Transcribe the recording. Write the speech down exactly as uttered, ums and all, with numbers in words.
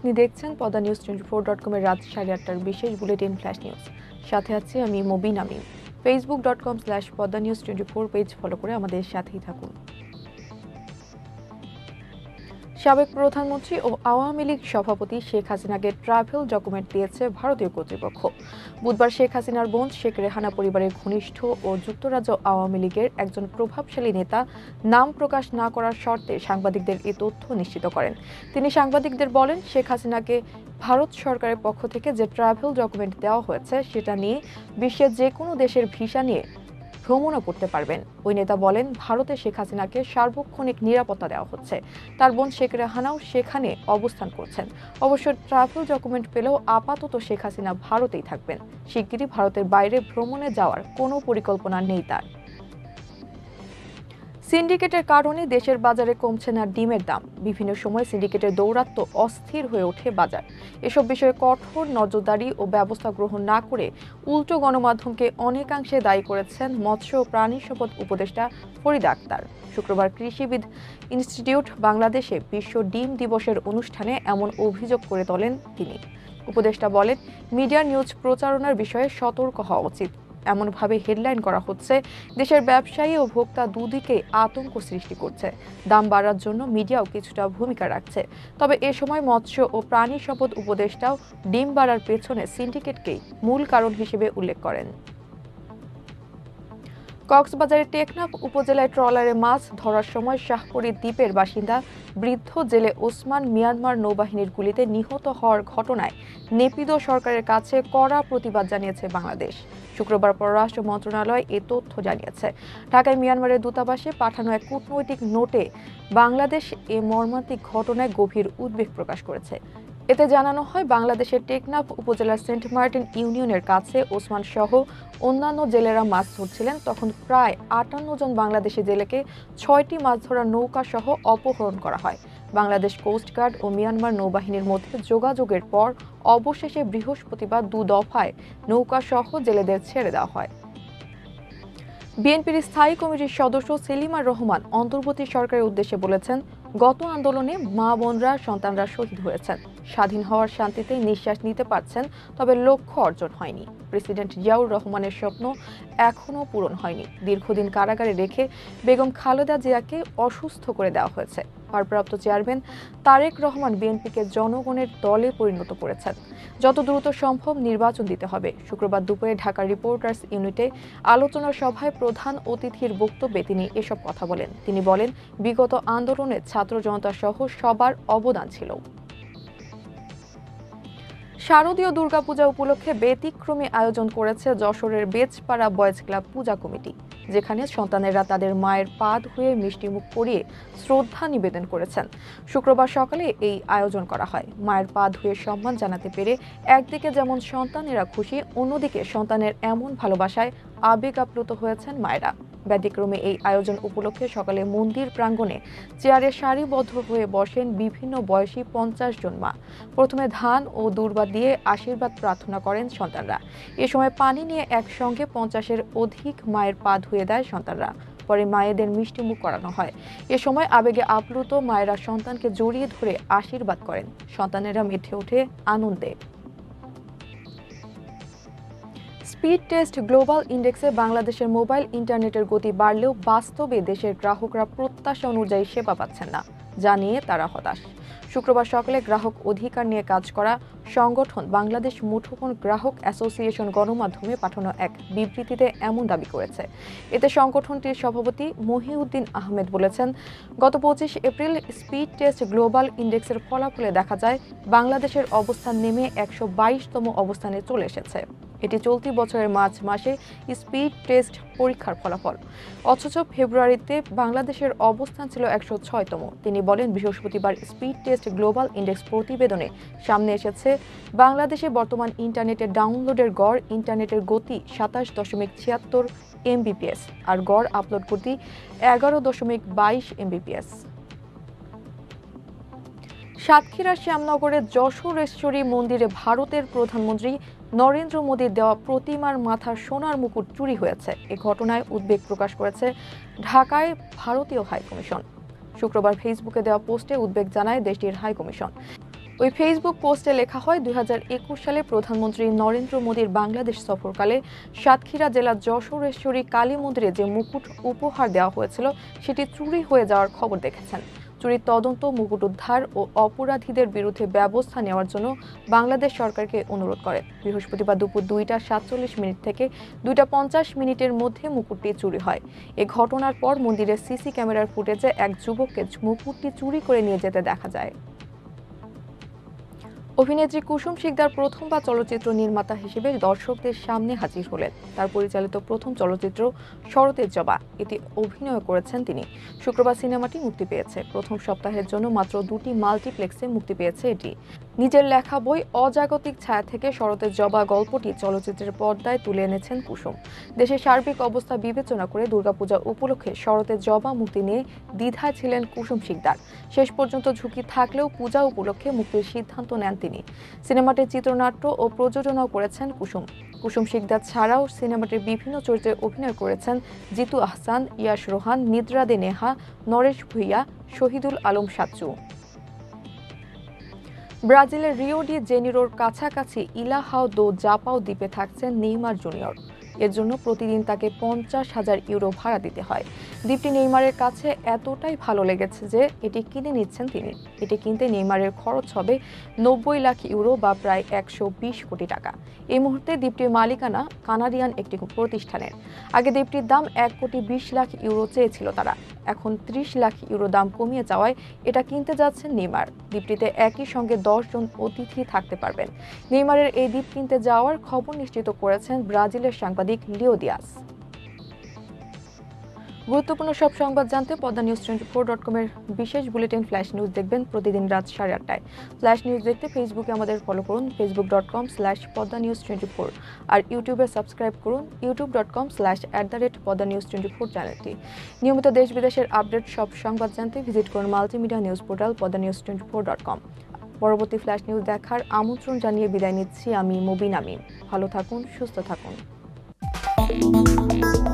আপনি দেখছেন Padma news twenty four dot com এর রাত সাড়ে আটটার বিশেষ বুলেটিন ফ্ল্যাশ নিউজ। সাথে আছি আমি Mobin Amin. Facebook dot com slash Padma news twenty four page follow করে আমাদের সাথেই থাকুন। সাবেক প্রধানমন্ত্রী ও আওয়ামী লীগ সভাপতি শেখ হাসিনাকে ট্রাভেল ডকুমেন্ট দিয়েছে ভারতীয় কর্তৃপক্ষ। বুধবার শেখ হাসিনার বোন শেখ রেহানা পরিবারের ঘনিষ্ঠ ও যুক্তরাজ্য আওয়ামী লীগের একজন প্রভাবশালী নেতা নাম প্রকাশ না করার শর্তে সাংবাদিকদের এ তথ্য নিশ্চিত করেন। তিনি সাংবাদিকদের বলেন, শেখ হাসিনাকে ভারত সরকারের পক্ষ থেকে যে ট্রাভেল ডকুমেন্ট দেওয়া হয়েছে সেটা নিয়ে বিশ্বের যে কোনো দেশের ভিসা নিয়ে ভ্রমণও করতে পারবেন। ওই নেতা বলেন, ভারতে শেখ হাসিনাকে সার্বক্ষণিক নিরাপত্তা দেওয়া হচ্ছে। তার বোন শেখ রেহানাও সেখানে অবস্থান করছেন। অবশ্য ট্রাভেল ডকুমেন্ট পেলেও আপাতত শেখ হাসিনা ভারতেই থাকবেন। শিগগিরই ভারতের বাইরে ভ্রমণে যাওয়ার কোনো পরিকল্পনা নেই তার। সিন্ডিকেটের কারণে দেশের বাজারে কমছে না ডিমের দাম। বিভিন্ন সময় সিন্ডিকেটের দৌরাত্ম্য অস্থির হয়ে ওঠে বাজার। এসব বিষয়ে কঠোর নজরদারি ও ব্যবস্থা গ্রহণ না করে উল্টো গণমাধ্যমকে অনেকাংশে দায়ী করেছেন মৎস্য ও প্রাণী সম্পদ উপদেষ্টা ফরিদা আক্তার। শুক্রবার কৃষিবিদ ইনস্টিটিউট বাংলাদেশে বিশ্ব ডিম দিবসের অনুষ্ঠানে এমন অভিযোগ করে তোলেন তিনি। উপদেষ্টা বলেন, মিডিয়া নিউজ প্রচারণার বিষয়ে সতর্ক হওয়া উচিত। এমনভাবে হেডলাইন করা হচ্ছে, দেশের ব্যবসায়ী ও ভোক্তা দুদিকে আতঙ্ক সৃষ্টি করছে। দাম বাড়ার জন্য মিডিয়াও কিছুটা ভূমিকা রাখছে। তবে এ সময় মৎস্য ও প্রাণী সম্পদ উপদেষ্টাও ডিম বাড়ার পেছনে সিন্ডিকেটকেই মূল কারণ হিসেবে উল্লেখ করেন। কক্সবাজারের টেকনাফ উপজেলায় ট্রলারে মাছ ধরার সময় শাহপরী দ্বীপের বাসিন্দা বৃদ্ধ জেলে ওসমান মিয়ানমার নৌবাহিনীর গুলিতে নিহত হওয়ার ঘটনায় নেপিদো সরকারের কাছে কড়া প্রতিবাদ জানিয়েছে বাংলাদেশ। শুক্রবার পররাষ্ট্র মন্ত্রণালয় এ তথ্য জানিয়েছে। ঢাকায় মিয়ানমারের দূতাবাসে পাঠানো এক কূটনৈতিক নোটে বাংলাদেশ এ মর্মান্তিক ঘটনায় গভীর উদ্বেগ প্রকাশ করেছে। এতে জানানো হয়, বাংলাদেশের টেকনাফ উপজেলার সেন্ট মার্টিন ইউনিয়নের কাছে ওসমান সহ অন্যান্য জেলেরা মাছ ধরছিলেন। তখন প্রায় আটান্ন জন বাংলাদেশি জেলেকে ছয়টি মাছ ধরার নৌকা সহ অপহরণ করা হয়। বাংলাদেশ কোস্টগার্ড ও মিয়ানমার নৌবাহিনীর মধ্যে যোগাযোগের পর অবশেষে বৃহস্পতিবার দু দফায় নৌকা সহ জেলেদের ছেড়ে দেওয়া হয়। বিএনপির স্থায়ী কমিটির সদস্য সেলিমার রহমান অন্তর্বর্তী সরকারের উদ্দেশ্যে বলেছেন, গত আন্দোলনে মা বোনরা সন্তানরা শহীদ হয়েছেন। স্বাধীন হওয়ার শান্তিতে নিঃশ্বাস নিতে পারছেন, তবে লক্ষ্য অর্জন হয়নি। প্রেসিডেন্ট জিয়াউর রহমানের স্বপ্ন এখনও পূরণ হয়নি। দীর্ঘদিন কারাগারে রেখে বেগম খালেদা জিয়াকে অসুস্থ করে দেওয়া হয়েছে। ভারপ্রাপ্ত চেয়ারম্যান তারেক রহমান বিএনপিকে জনগণের দলে পরিণত করেছেন। যত দ্রুত সম্ভব নির্বাচন দিতে হবে। শুক্রবার দুপুরে ঢাকা রিপোর্টার্স ইউনিটে আলোচনা সভায় প্রধান অতিথির বক্তব্যে তিনি এসব কথা বলেন। তিনি বলেন, বিগত আন্দোলনে ছাত্র জনতা সহ সবার অবদান ছিল। শারদীয় দুর্গাপূজা উপলক্ষে ব্যতিক্রমী আয়োজন করেছে যশোরের বেচপাড়া বয়েজ ক্লাব পূজা কমিটি, যেখানে সন্তানেরা তাদের মায়ের পা ধুয়ে মিষ্টিমুখ করিয়ে শ্রদ্ধা নিবেদন করেছেন। শুক্রবার সকালে এই আয়োজন করা হয়। মায়ের পা ধুয়ে সম্মান জানাতে পেরে একদিকে যেমন সন্তানেরা খুশি, অন্যদিকে সন্তানের এমন ভালোবাসায় আবেগ আপ্লুত হয়েছেন মায়েরা। ব্যতিক্রমে এই আয়োজন উপলক্ষে সকালে মন্দির প্রাঙ্গণে চেয়ারে সারিবদ্ধ হয়ে বসেন বিভিন্ন বয়সী পঞ্চাশ জন মা। প্রথমে ধান ও দূর্বা দিয়ে আশীর্বাদ প্রার্থনা করেন সন্তানরা। এ সময় পানি নিয়ে একসঙ্গে পঞ্চাশের অধিক মায়ের পা ধুয়ে দেয় সন্তানরা। পরে মায়েদের মিষ্টিমুখ করানো হয়। এ সময় আবেগে আপ্লুত মায়েরা সন্তানকে জড়িয়ে ধরে আশীর্বাদ করেন। সন্তানেরা মেতে ওঠে আনন্দে। স্পিড টেস্ট গ্লোবাল ইন্ডেক্সে বাংলাদেশের মোবাইল ইন্টারনেটের গতি বাড়লেও বাস্তবে দেশের গ্রাহকরা প্রত্যাশা অনুযায়ী সেবা পাচ্ছেন না, যা নিয়ে তারা হতাশ। শুক্রবার সকালে গ্রাহক অধিকার নিয়ে কাজ করা সংগঠন বাংলাদেশ মুঠোফোন গ্রাহক অ্যাসোসিয়েশন গণমাধ্যমে পাঠানো এক বিবৃতিতে এমন দাবি করেছে। এতে সংগঠনটির সভাপতি মহিউদ্দিন আহমেদ বলেছেন, গত পঁচিশ এপ্রিল স্পিড টেস্ট গ্লোবাল ইন্ডেক্সের ফলাফলে দেখা যায় বাংলাদেশের অবস্থান নেমে একশো বাইশতম অবস্থানে চলে এসেছে। এটি চলতি বছরের মার্চ মাসে স্পিড টেস্ট পরীক্ষার ফলাফল। অথচ ফেব্রুয়ারিতে বাংলাদেশের অবস্থান ছিল একশো ছয়তম। তিনি বলেন, বৃহস্পতিবার স্পিড টেস্ট গ্লোবাল ইন্ডেক্স প্রতিবেদনে সামনে এসেছে বাংলাদেশে বর্তমান ইন্টারনেটের ডাউনলোডের গড় ইন্টারনেটের গতি সাতাশ দশমিক ছিয়াত্তর এমবিপিএস আর গড় আপলোড গতি এগারো দশমিক বাইশ এমবিপিএস। সাতক্ষীরার শ্যামনগরের যশোরেশ্বরী মন্দিরে ভারতের প্রধানমন্ত্রী নরেন্দ্র মোদীর দেওয়া প্রতিমার মাথার সোনার মুকুট চুরি হয়েছে। এ ঘটনায় উদ্বেগ প্রকাশ করেছে ঢাকায় ভারতীয় হাইকমিশন। শুক্রবার ফেসবুকে দেওয়া পোস্টে উদ্বেগ জানায় দেশটির হাইকমিশন। ওই ফেসবুক পোস্টে লেখা হয়, দুই হাজার একুশ সালে প্রধানমন্ত্রী নরেন্দ্র মোদীর বাংলাদেশ সফরকালে সাতক্ষীরা জেলার যশোরেশ্বরী কালী মন্দিরে যে মুকুট উপহার দেওয়া হয়েছিল সেটি চুরি হয়ে যাওয়ার খবর দেখেছেন। চুরির তদন্ত, মুকুট উদ্ধার ও অপরাধীদের বিরুদ্ধে ব্যবস্থা নেওয়ার জন্য বাংলাদেশ সরকারকে অনুরোধ করে। বৃহস্পতিবার দুপুর দুইটা সাতচল্লিশ মিনিট থেকে দুইটা পঞ্চাশ মিনিটের মধ্যে মুকুটটি চুরি হয়। এ ঘটনার পর মন্দিরের সিসি ক্যামেরার ফুটেজে এক যুবককে মুকুটটি চুরি করে নিয়ে যেতে দেখা যায়। অভিনেত্রী কুসুম শিকদার প্রথমবার চলচ্চিত্র নির্মাতা হিসেবে দর্শকদের সামনে হাজির হলেন। তার পরিচালিত প্রথম চলচ্চিত্র শরতের জবা, এটি অভিনয় করেছেন তিনি। শুক্রবার সিনেমাটি মুক্তি পেয়েছে। প্রথম সপ্তাহের জন্য মাত্র দুটি মাল্টিপ্লেক্সে মুক্তি পেয়েছে এটি। নিজের লেখা বই অজাগতিক ছায়া থেকে শরতের জবা গল্পটি চলচ্চিত্রের পর্দায় তুলে এনেছেন কুসুম। দেশের সার্বিক অবস্থা বিবেচনা করে দুর্গাপূজা উপলক্ষে শরতের জবা মুক্তি নিয়ে দ্বিধায় ছিলেন কুসুম শিকদার। শেষ পর্যন্ত ঝুঁকি থাকলেও পূজা উপলক্ষে মুক্তির সিদ্ধান্ত নেন তিনি। সিনেমাটির চিত্রনাট্য ও প্রযোজনাও করেছেন কুসুম। কুসুম শিকদার ছাড়াও সিনেমাটির বিভিন্ন চরিত্রে অভিনয় করেছেন জিতু আহসান, ইয়াশ রোহান, নিদ্রা দে নেহা, নরেশ ভুইয়া, শহীদুল আলম সাচ্চু। ব্রাজিলের রিও ডি জেনিরোর কাছাকাছি ইলাহাও দো জাপাও দ্বীপে থাকছেন নেইমার জুনিয়র। এর জন্য প্রতিদিন তাকে পঞ্চাশ হাজার ইউরো ভাড়া দিতে হয়। দ্বীপটি নেইমারের কাছে এতটাই ভালো লেগেছে যে এটি কিনে নিচ্ছেন তিনি। এটি কিনতে নেইমারের খরচ হবে নব্বই লাখ ইউরো বা প্রায় একশো বিশ কোটি টাকা। এই মুহূর্তে দ্বীপটির মালিকানা কানাডিয়ান একটি প্রতিষ্ঠানের। আগে দ্বীপটির দাম এক কোটি বিশ লাখ ইউরো চেয়েছিল তারা। এখন ত্রিশ লাখ ইউরো দাম কমিয়ে যাওয়ায় এটা কিনতে যাচ্ছেন নেইমার। দ্বীপটিতে একই সঙ্গে দশ জন অতিথি থাকতে পারবেন। নেইমারের এই দ্বীপ কিনতে যাওয়ার খবর নিশ্চিত করেছেন ব্রাজিলের সাংবাদিক লিও দিয়াস। গুরুত্বপূর্ণ সব সংবাদ জানতে Padma news twenty four dot com এর বিশেষ বুলেটিন ফ্ল্যাশ নিউজ দেখবেন প্রতিদিন রাত সাড়ে আটটায়। ফ্ল্যাশ নিউজ দেখতে ফেসবুকে আমাদের ফলো করুন, Facebook dot com slash Padma news twenty four. আর ইউটিউবে সাবস্ক্রাইব করুন, YouTube dot com slash at the rate Padma news twenty four চ্যানেলটি। নিয়মিত দেশ বিদেশের আপডেট সব সংবাদ জানতে ভিজিট করুন multimedia news portal Padma news twenty four dot com. পরবর্তী ফ্ল্যাশ নিউজ দেখার আমন্ত্রণ জানিয়ে বিদায় নিচ্ছি আমি মুবিন আমিন। ভালো থাকুন, সুস্থ থাকুন।